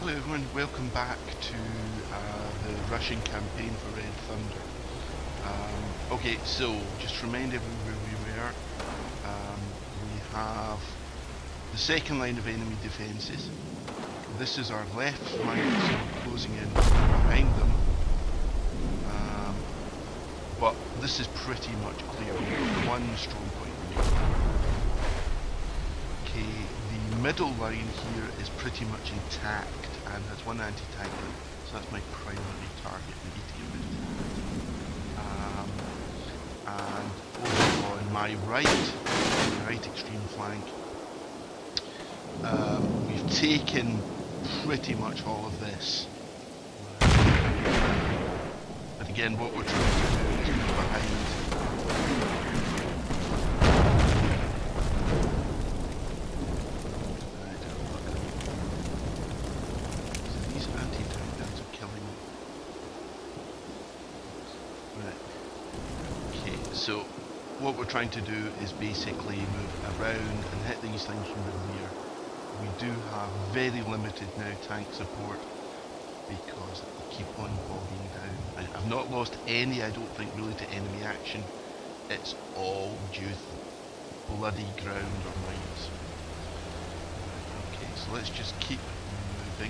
Hello everyone, welcome back to the Russian campaign for Red Thunder. Okay, so just to remind everyone where we were. We have the second line of enemy defences. This is our left flank, so we're closing in behind them. But this is pretty much clear. We've got one strong point remaining. Okay, the middle line here is pretty much intact and has one anti-tank gun, so that's my primary target. We need to get rid of that. And over on my right extreme flank, we've taken pretty much all of this. But again, what we're trying to do is move behind. So what we're trying to do is basically move around and hit these things from the rear. We do have very limited now tank support because they keep on bogging down. I've not lost any, I don't think, really to enemy action. It's all due to bloody ground or mines. Okay, so let's just keep moving.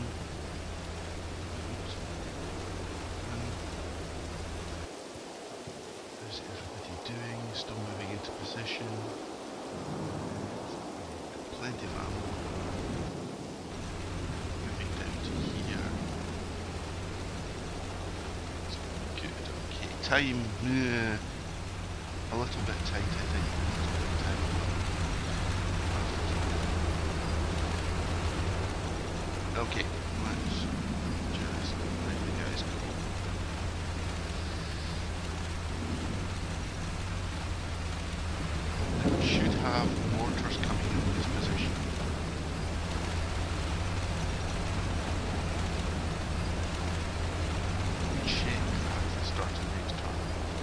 Still moving into position. Plenty of ammo. Moving down to here. That's good. Okay, time. A little bit tight, I think. Okay, let's just let the guys go. Should have mortars coming in this position. Check that at the start of the next turn.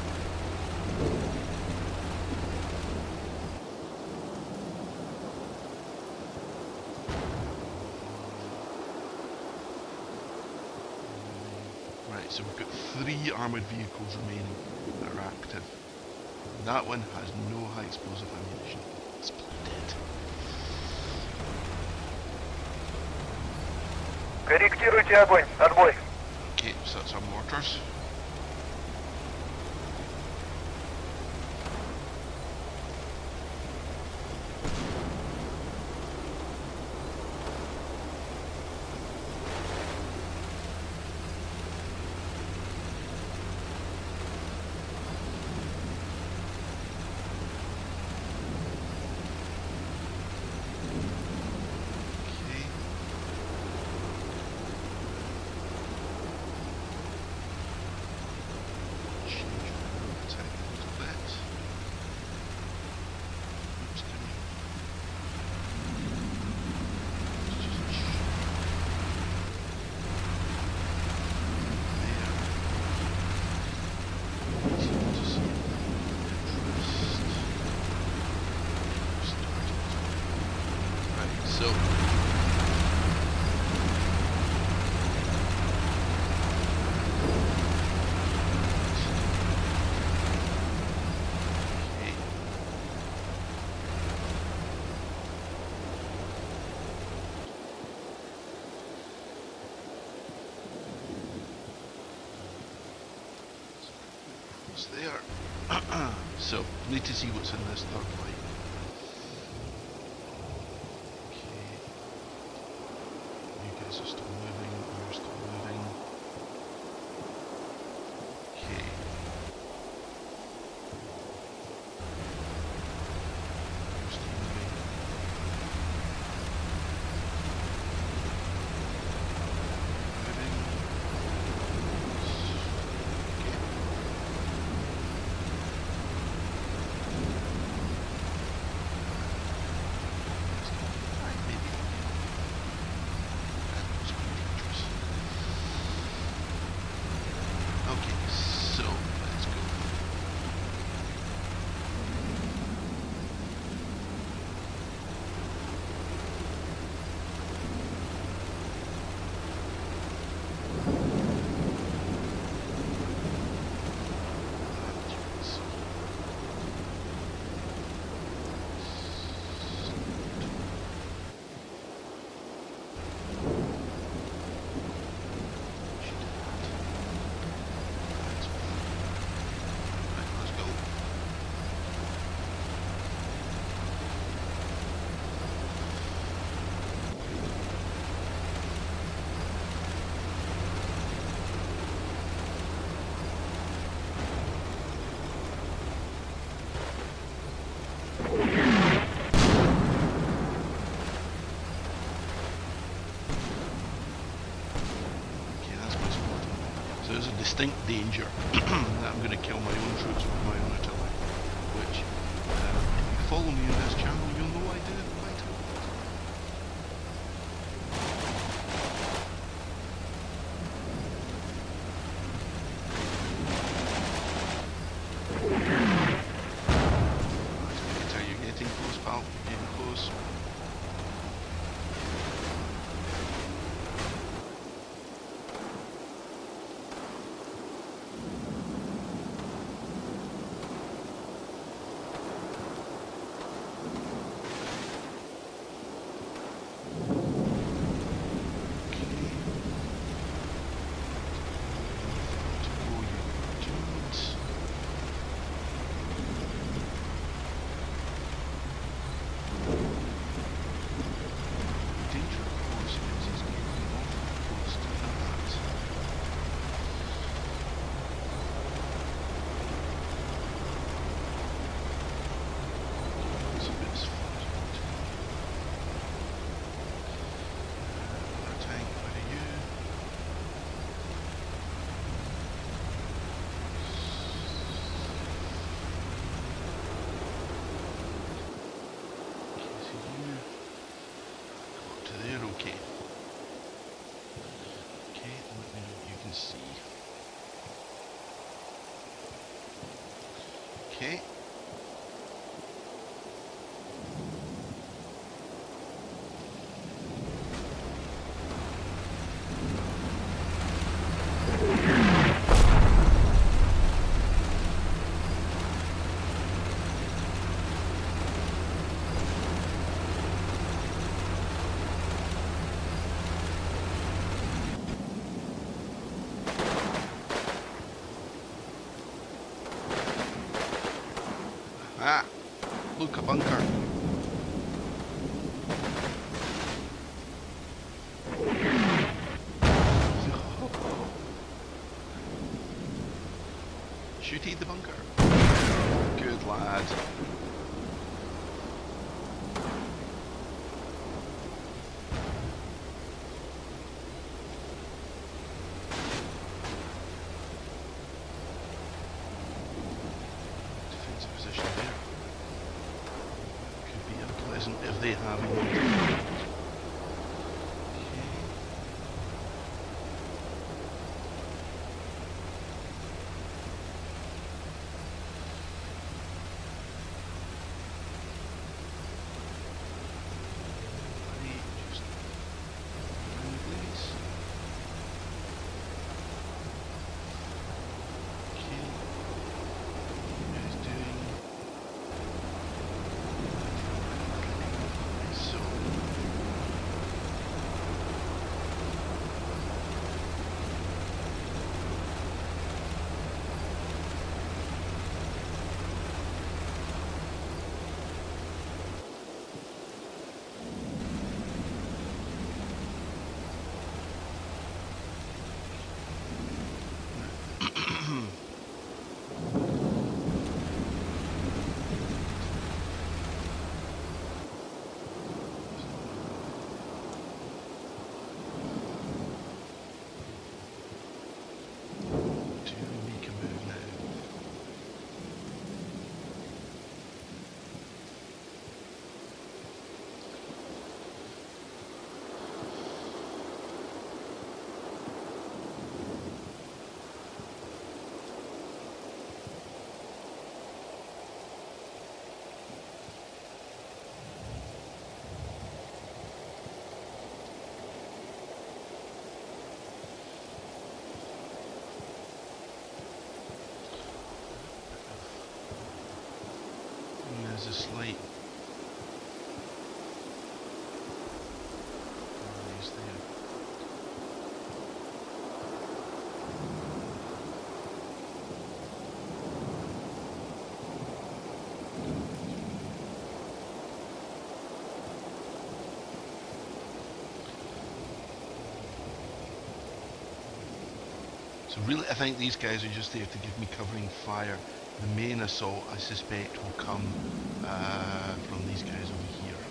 Right, so we've got 3 armoured vehicles remaining that are active. That one has no high explosive ammunition. Splendid. Корректируйте огонь. Отбой. Okay, so that's our mortars. There. So, need to see what's in this third line. Okay. You guys are still moving, we're still moving. Okay. We're still moving. is a distinct danger that I'm going to kill my own troops with my own artillery, which, if you follow me on this channel, you'll know I do quite a lot. Right, you're getting close, pal. You're getting close. Okay. Ah, look, a bunker. Shooty the bunker. Good lad. Defensive position there. Could be unpleasant if they have one. There's a slight noise there. So really, I think these guys are just there to give me covering fire. The main assault, I suspect, will come from these guys over here.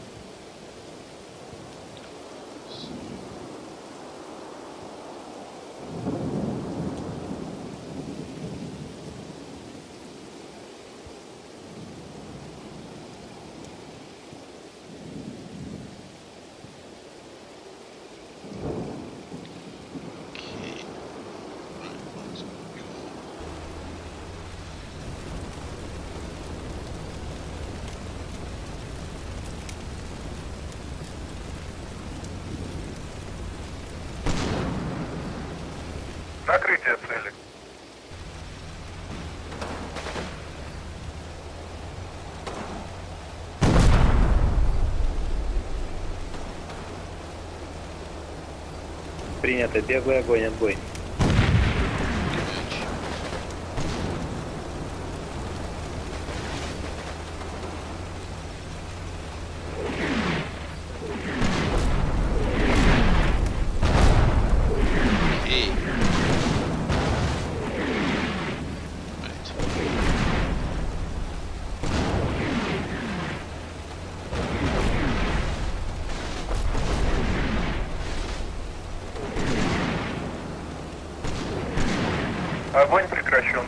So. Принято. Беглый огонь. Отбой. Огонь прекращен.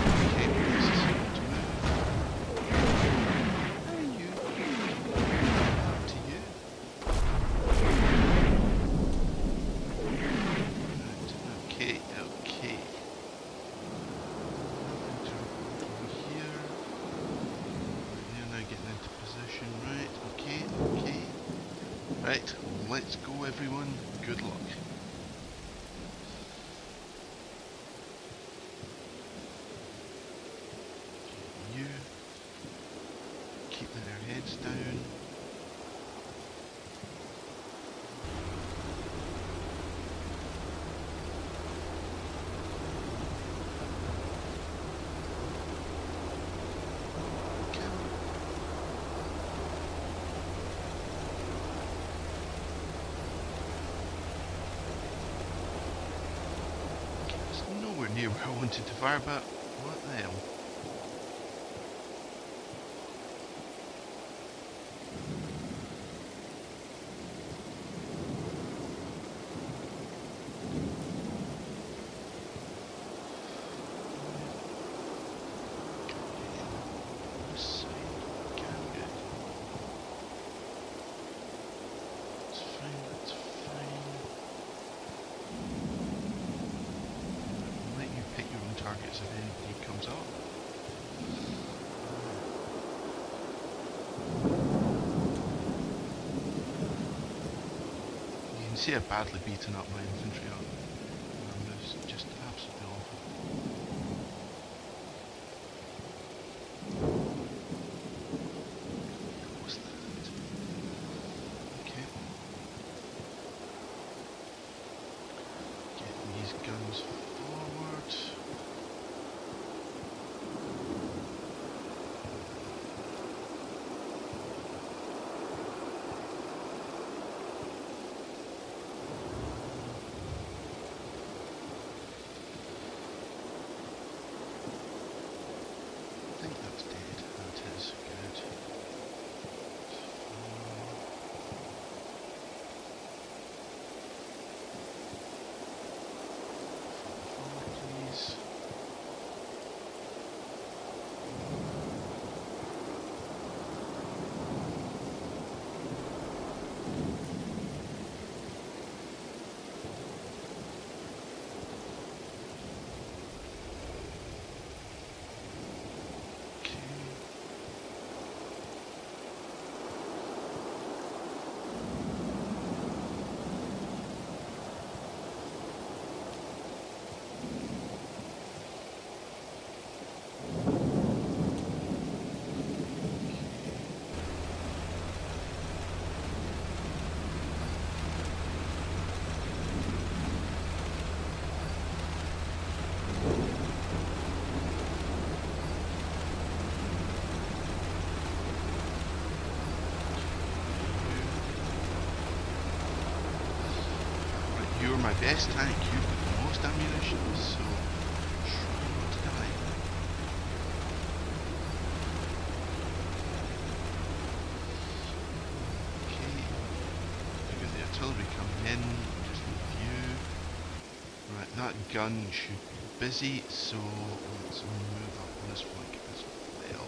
Right, let's go everyone. Good luck. You keep their heads down. Near where I wanted to fire, but what the hell? This side, can good. It's fine, that's fine. Pick your own targets if anybody comes up. You can see how badly beaten up my infantry are. It's just absolutely awful. What's that? Okay. Get these guns forward. I think that's dead. That is good. Forward, please. You're my best tank, you've got the most ammunition, so try not to die. Okay, we've got the artillery coming in, just review. Right, that gun should be busy, so let's move up on this flank as well.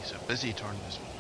It's a busy turn, this one.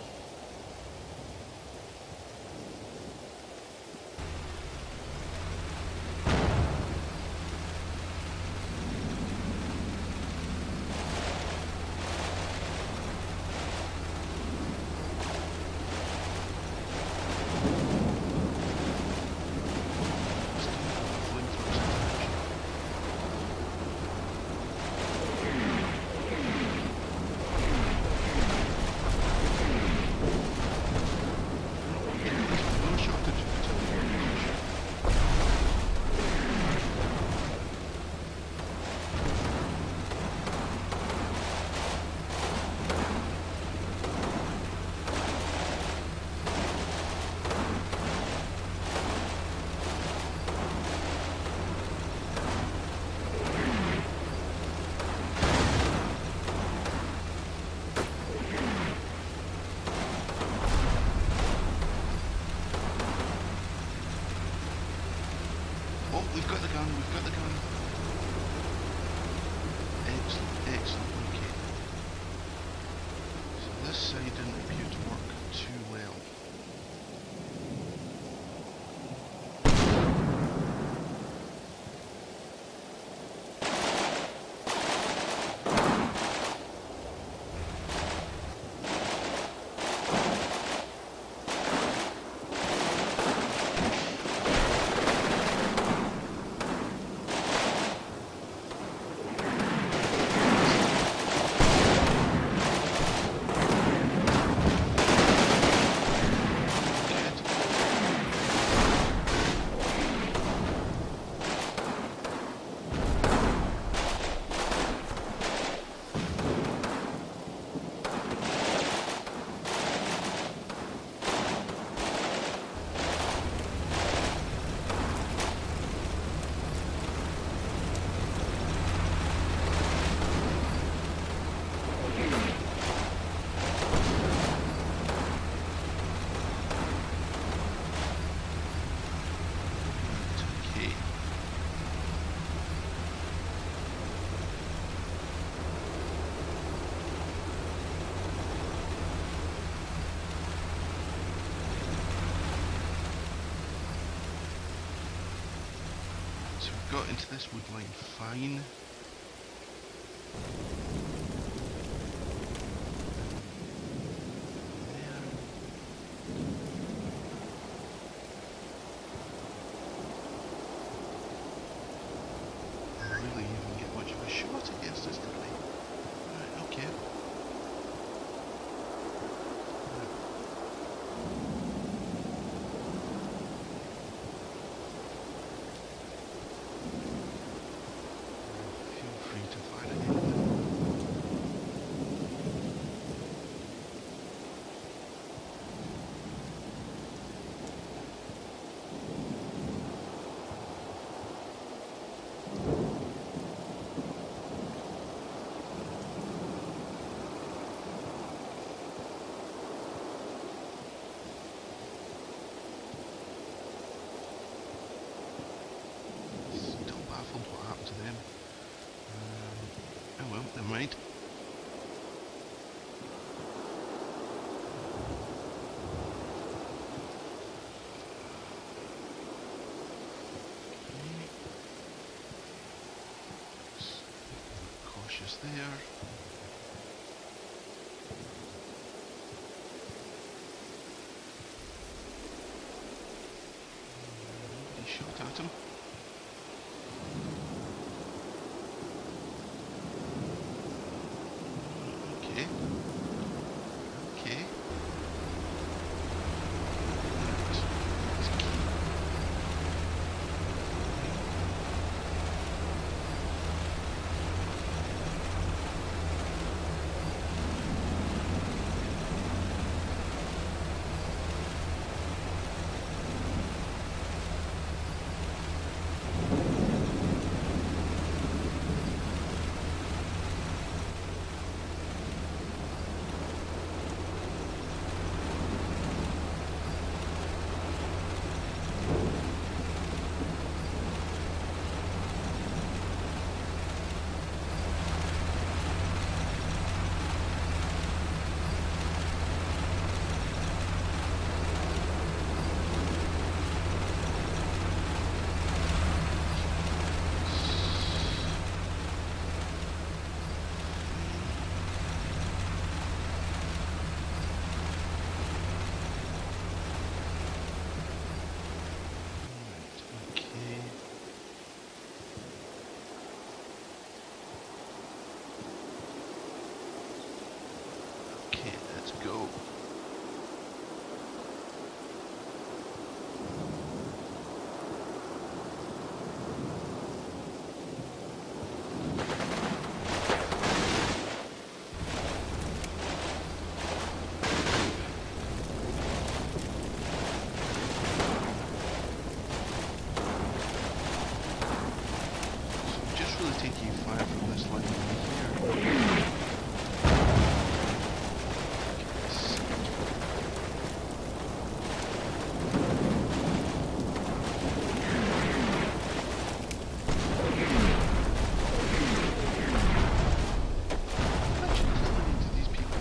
We've got the gun, we've got the gun. Excellent, excellent, okay. So this side didn't appear to work too well. So we've got into this wood line fine. Didn't really even get much of a shot against us, did we? Right, okay. What happened to them? Oh well, never mind. Cautious there. Nobody shot at him. Okay. Okay. this line over here. Yes. How much utility do these people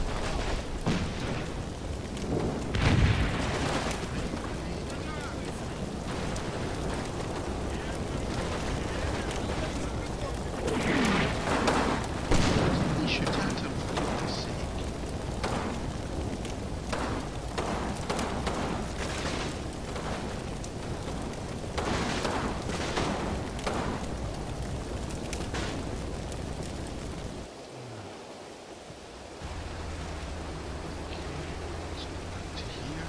have? They shoot at him, for goodness sake. Let's go back to here.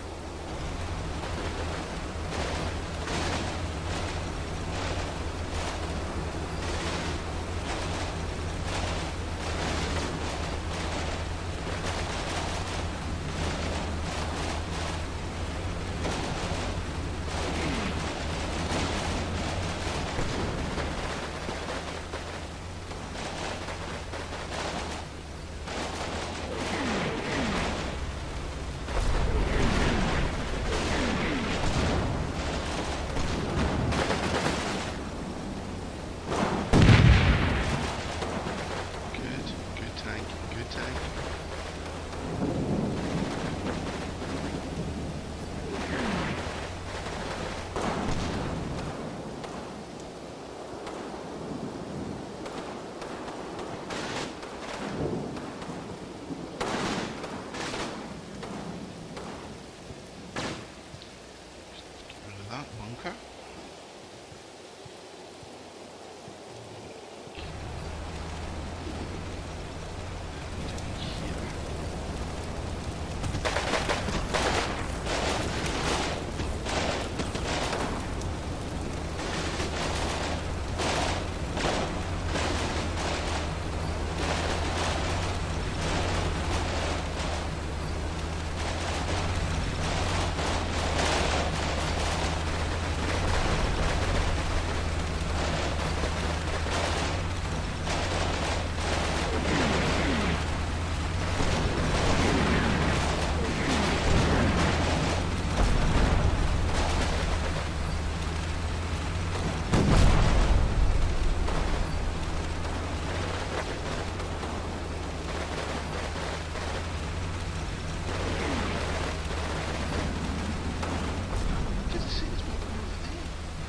Good tank, good tank. Get rid of that bunker. Here. Did see this bunker over there?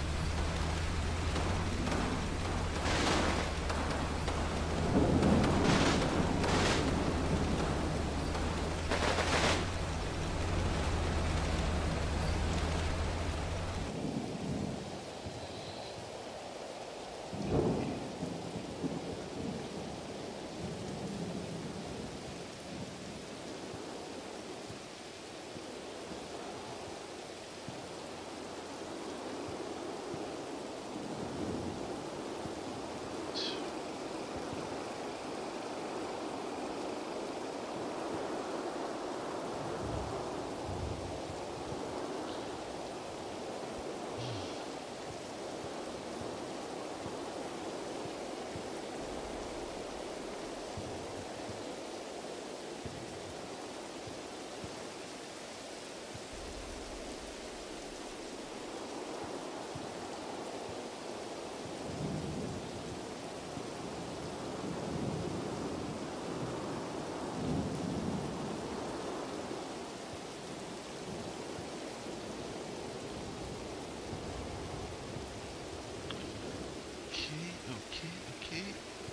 Okay.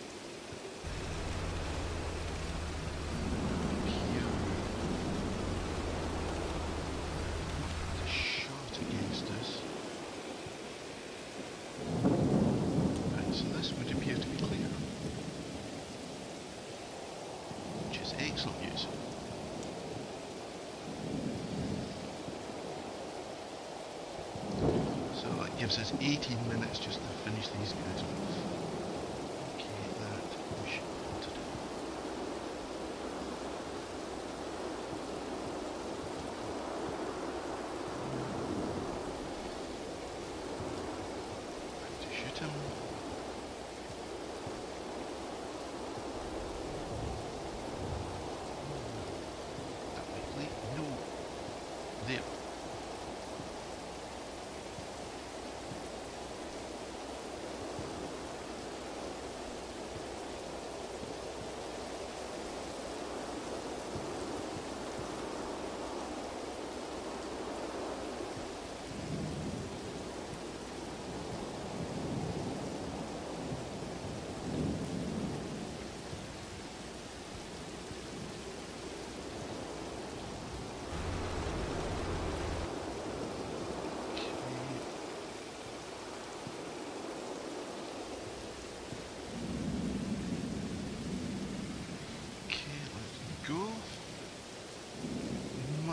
Here. The shot against us. Right, so this would appear to be clear. Which is excellent news. So that gives us 18 minutes just to finish these guys off. Okay, that we should be able to do. Back to shoot him.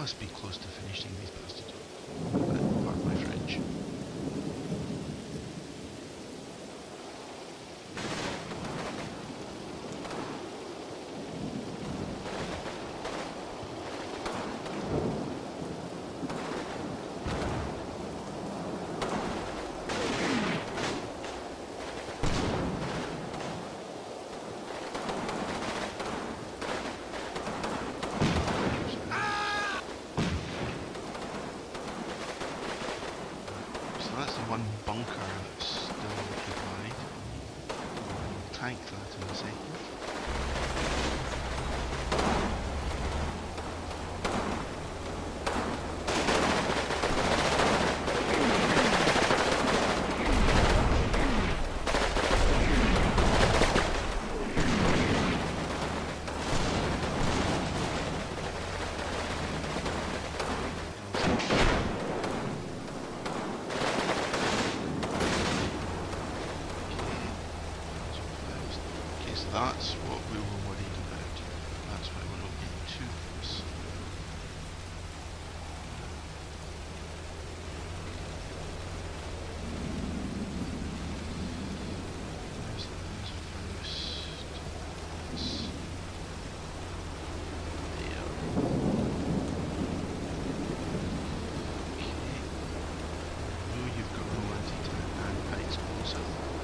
must be close to finishing these bastards off. Pardon my French. That's the one bunker that's still occupied. We'll tank that in a second. That's what we were worried about. That's why we're not getting too close. There's first. There. Okay. I know you've got no anti-tank and heights also.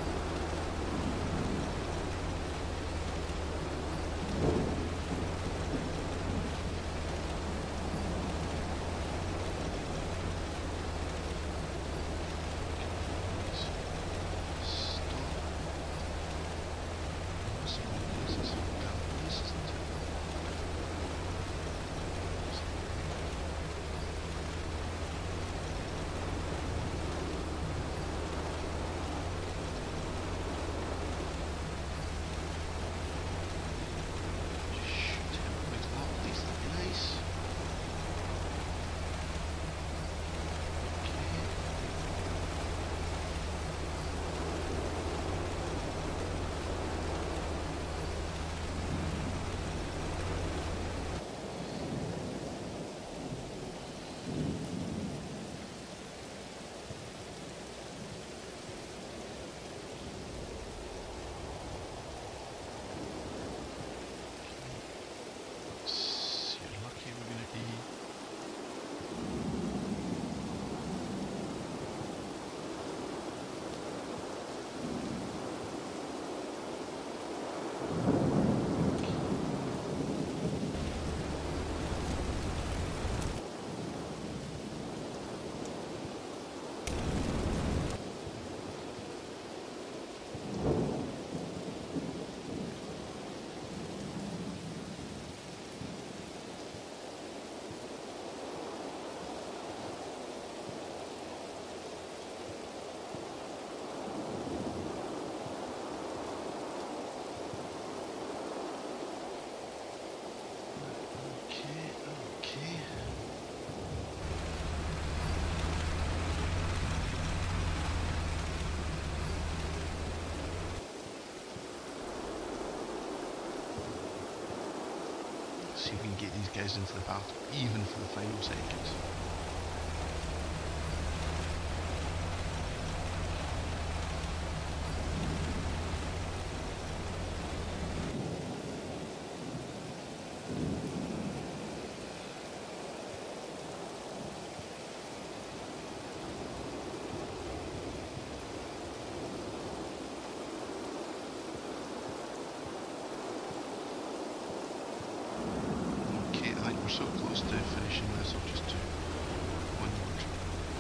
See if we can get these guys into the battle, even for the final seconds. We're so close to finishing this, I'll just do one more try.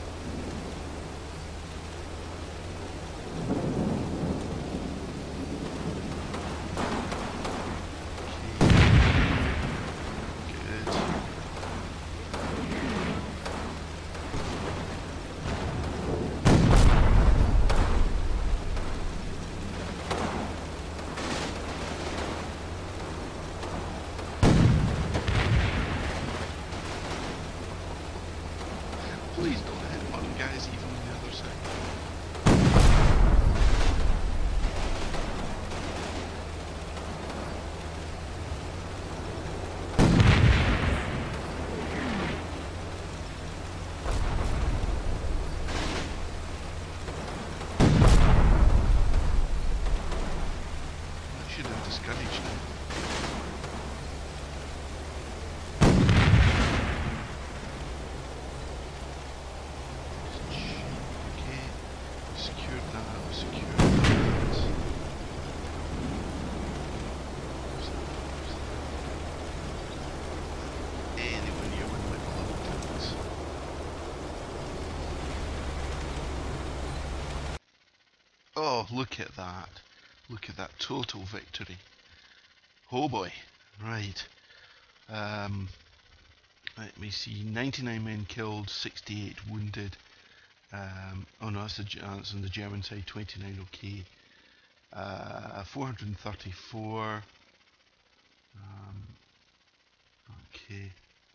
Please don't hit one, guys, even on the other side. Oh, look at that. Look at that total victory. Oh boy. Right. Let me see. 99 men killed, 68 wounded. Oh no, that's on the German side. 29 okay. 434. Okay.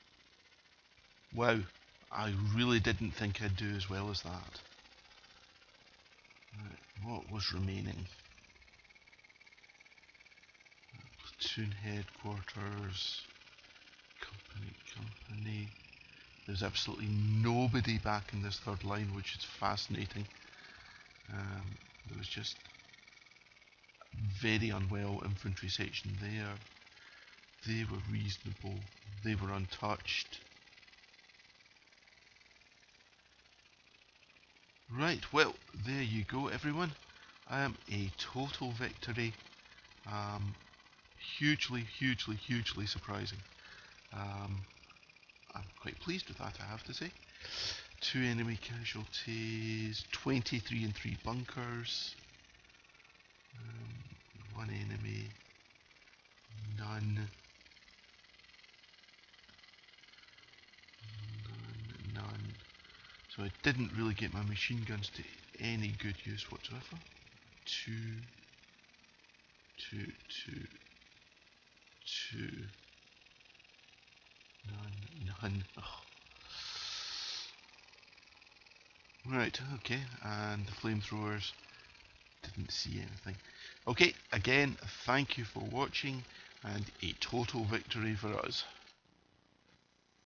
Wow. I really didn't think I'd do as well as that. Right, what was remaining? Platoon headquarters. Company. There's absolutely nobody back in this third line, which is fascinating. There was just very unwell infantry section there. They were reasonable. They were untouched. Right, well, there you go, everyone. A total victory. Hugely, hugely, hugely surprising. I'm quite pleased with that, I have to say. 2 enemy casualties, 23 and 3 bunkers. 1 enemy, none. None. So I didn't really get my machine guns to any good use whatsoever. 2, 2, 2, 2. None. Oh. Right, okay, and the flamethrowers, didn't see anything. Okay, again, thank you for watching, and a total victory for us.